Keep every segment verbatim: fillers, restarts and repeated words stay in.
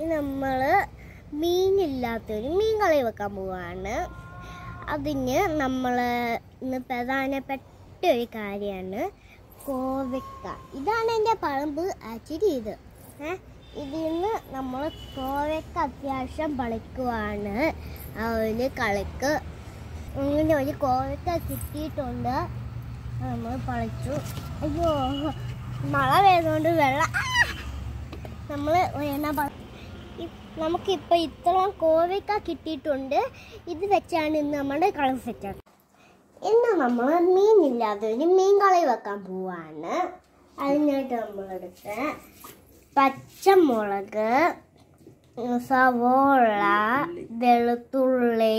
നമ്മൾ മീനില്ലാത്തൊരു മീൻ കറി വെക്കാൻ പോവാണ്. അതിന് നമ്മൾ ഇന്ന് പ്രധാനപ്പെട്ട ഒരു കാര്യമാണ് കോവക്ക. ഇതാണ് എൻ്റെ പറമ്പ്. ആക്ച്വലി ഇത് ഏഹ് ഇതിൽ നിന്ന് നമ്മൾ കോവക്ക അത്യാവശ്യം പളിക്കുവാണ്. ആ ഒരു കളിക്ക് ഇങ്ങനെ ഒരു കോവക്ക കിട്ടിയിട്ടുണ്ട്. നമ്മൾ പളിച്ചു. അയ്യോ, മഴ പെയ്തുകൊണ്ട് വെള്ളം നമ്മൾ എണ്ണ നമുക്കിപ്പോൾ ഇത്രയും കോവക്ക കിട്ടിയിട്ടുണ്ട്. ഇത് വെച്ചാണ് ഇന്ന് നമ്മുടെ കളർ സെറ്റ്. ഇന്ന് നമ്മൾ മീനില്ലാതെ ഒരു മീൻ കളി വെക്കാൻ പോവാണ്. അതിനായിട്ട് നമ്മളെടുത്ത് പച്ചമുളക്, സവോള, വെളുത്തുള്ളി,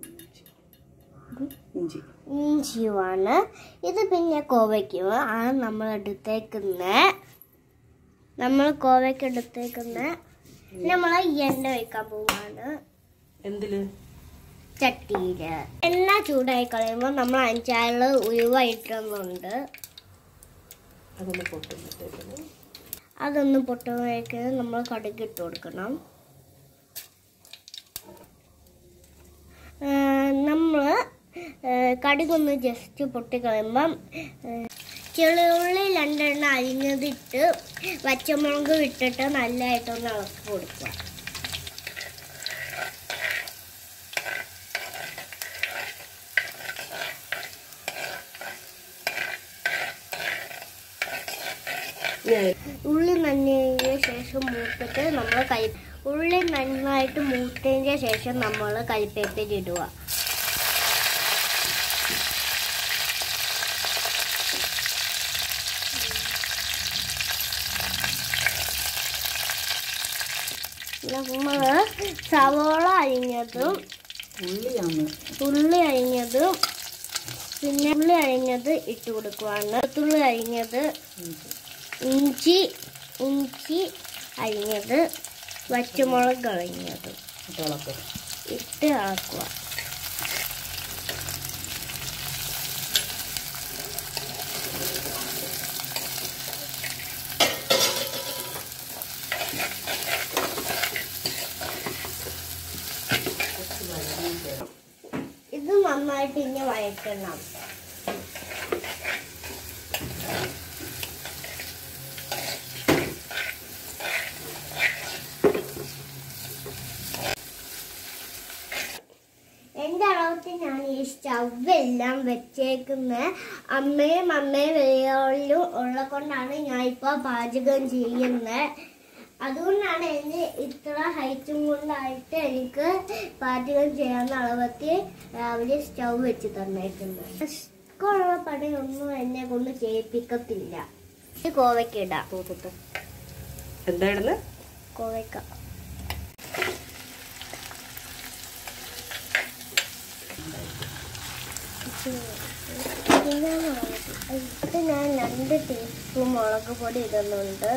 ഇഞ്ചിയുമാണ്. ഇത് പിന്നെ കോവയ്ക്കും ആണ് നമ്മൾ എടുത്തേക്കുന്നത്. നമ്മൾ കോവയ്ക്ക് എടുത്തേക്കുന്നത് നമ്മൾ എണ്ണ വയ്ക്കാൻ പോവാണ്. എന്തില്? ചട്ടിയില്. എണ്ണ ചൂടായി കളയുമ്പോൾ നമ്മൾ അഞ്ചാറ് ഉലുവ ഇട്ടുന്നുണ്ട്. അതൊന്ന് പൊട്ടുമ്പോഴത്തേക്ക് അതൊന്ന് പൊട്ടുമ്പോഴേക്ക് നമ്മൾ കടുക് ഇട്ട് കൊടുക്കണം. നമ്മൾ കടുകൊന്ന് ജസ്റ്റ് പൊട്ടിക്കളയുമ്പം ചെറുള്ളി രണ്ടെണ്ണം അരിഞ്ഞതിട്ട് പച്ചമുളക് ഇട്ടിട്ട് നല്ലതായിട്ടൊന്ന് ഇളക്കി കൊടുക്കുക. ഉള്ളി നനഞ്ഞതിന് ശേഷം മൂത്തിട്ട് നമ്മൾ കരി ഉള്ളി നന്നായിട്ട് മൂത്തതിന് ശേഷം നമ്മൾ കരിവേപ്പില ഇടുക. നമ്മൾ സവോള അരിഞ്ഞതും ഉള്ളി അരിഞ്ഞതും പിന്നെ ഉള്ളി അരിഞ്ഞത് ഇട്ട് കൊടുക്കുവാണ്. തുള്ളി അരിഞ്ഞത്, ഇഞ്ചി ഇഞ്ചി അരിഞ്ഞത്, പച്ചമുളക് അരിഞ്ഞത് ഇട്ട് ഇളക്കുക. ഇത് നന്നായിട്ട് ഇനി വഴറ്റണം. എൻ്റെ അളവത്തിൽ ഞാൻ ഈ സ്റ്റവെല്ലാം വെച്ചേക്കുന്ന അമ്മയും അമ്മയും വലിയോളിലും ഉള്ള കൊണ്ടാണ് ഞാൻ ഇപ്പോൾ പാചകം ചെയ്യുന്നത്. അതുകൊണ്ടാണ് എന്നെ ഇത്ര ഹൈറ്റും കൊണ്ടായിട്ട് എനിക്ക് പാചകം ചെയ്യാവുന്ന അളവത്തിൽ രാവിലെ സ്റ്റൗ വെച്ച് തന്നേക്കുന്നത്. ഉള്ള പണിയൊന്നും എന്നെ കൊണ്ട് ചെയ്യിപ്പിക്കത്തില്ല. കോവയ്ക്ക ഇടാം. എന്താ ഇടുന്നത്? കോവയ്ക്ക. ഇത് ഞാൻ രണ്ട് ടീസ്പൂൺ മുളക് പൊടി ഇടുന്നുണ്ട്.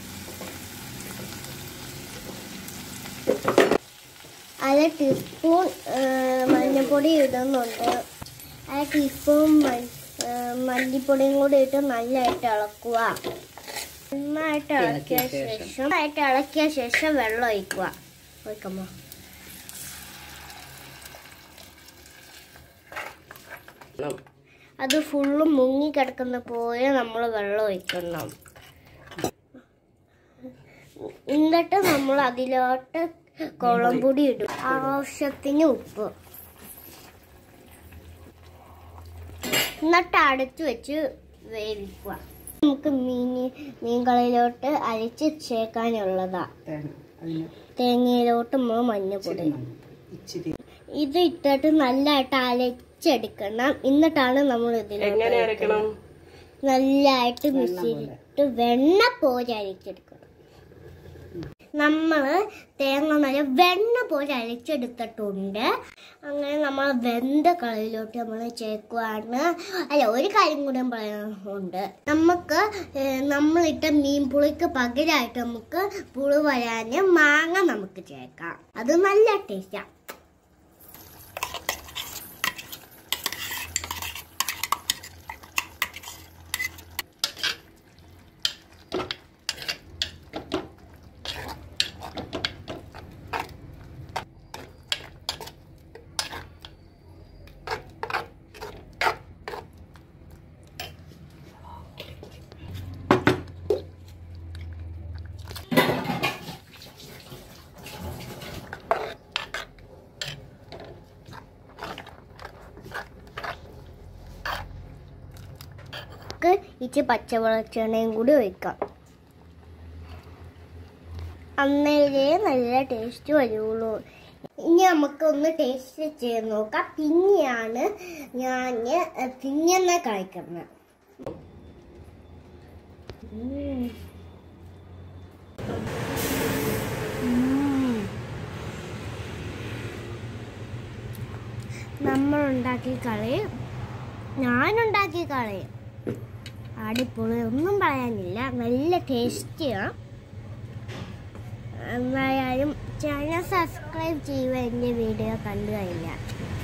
അര ടീസ്പൂൺ മഞ്ഞൾപ്പൊടി ഇടുന്നുണ്ട്. അര ടീസ്പൂൺ മല്ലിപ്പൊടിയും കൂടി ഇട്ട് നല്ലതായിട്ട് ഇളക്കുക. നന്നായിട്ട് ഇളക്കിയ ശേഷം നന്നായിട്ട് ഇളക്കിയ ശേഷം വെള്ളം ഒഴിക്കുക. ഒഴിക്കുമ്പോൾ അത് ഫുള്ള് മുങ്ങി കിടക്കുന്ന പോലെ നമ്മൾ വെള്ളം ഒഴിക്കണം. എന്നിട്ട് നമ്മൾ അതിലോട്ട് കുളമ്പൊടി ഇടും, ആവശ്യത്തിന് ഉപ്പ്, എന്നിട്ട് അടച്ചു വെച്ച് വേവിക്കുക. നമുക്ക് മീൻ മീൻകളിലോട്ട് അരച്ച് ചേർക്കാനുള്ളതാ. തേങ്ങയിലോട്ട് നമ്മൾ മഞ്ഞപ്പൊടി ഇത് ഇട്ടിട്ട് നല്ലതായിട്ട് അരച്ചെടുക്കണം. എന്നിട്ടാണ് നമ്മൾ ഇതിലോട്ട് നല്ലതായിട്ട് മിക്സിയിലിട്ട് വെണ്ണ പോലെ അരച്ചെടുക്കണം. നമ്മൾ തേങ്ങ നല്ല വെണ്ണ പോലെ അരച്ചെടുത്തിട്ടുണ്ട്. അങ്ങനെ നമ്മൾ വെന്ത കളിയിലോട്ട് നമ്മൾ ചേർക്കുവാണ്. അല്ല, ഒരു കാര്യം കൂടെ പറയാനുണ്ട്. നമുക്ക് നമ്മളിട്ട മീൻ പുളിക്ക് പകരമായിട്ട് നമുക്ക് പുളി വരാൻ മാങ്ങ നമുക്ക് ചേർക്കാം. അത് നല്ല ടേസ്റ്റാണ്. ഇച്ചിരി പച്ചവെളിച്ചെണ്ണയും കൂടി ഒഴിക്കാം. അന്നേരേ നല്ല ടേസ്റ്റ് വരുള്ളൂ. ഇനി നമുക്കൊന്ന് ടേസ്റ്റ് ചെയ്ത് നോക്കാം. പിന്നെയാണ് ഞാൻ പിന്നെന്നെ കഴിക്കുന്നത്. നമ്മൾ ഉണ്ടാക്കി കളി ഞാനുണ്ടാക്കി കളി അടിപൊളി, ഒന്നും പറയാനില്ല. നല്ല ടേസ്റ്റിയാണ്. എന്തായാലും ചാനൽ സബ്സ്ക്രൈബ് ചെയ്യുക എൻ്റെ വീഡിയോ കണ്ടു കഴിഞ്ഞാൽ.